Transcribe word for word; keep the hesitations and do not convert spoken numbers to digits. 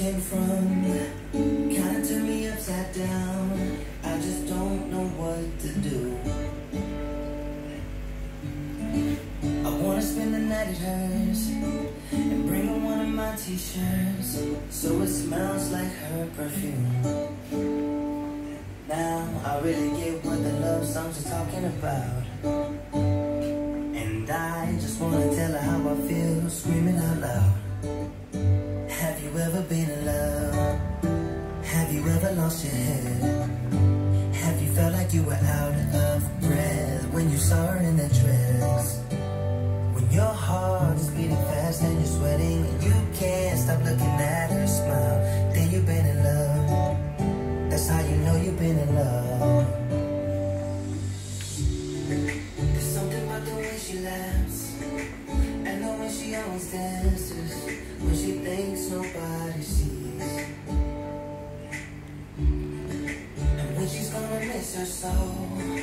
came from kinda turned me upside down. I just don't know what to do. I wanna spend the night at hers and bring her one of my t-shirts so it smells like her perfume. Now I really get what the love songs are talking about, and I just wanna tell her how I feel, screaming out loud. Have you ever been in love? Have you ever lost your head? Have you felt like you were out of breath when you saw her in that dress? When your heart is beating fast and you're sweating and you can't stop looking at her smile, then you've been in love. That's how you know you've been in love. There's something about the way she laughs and the way she always dances when she thinks nobody sees, and when she's gonna miss her so.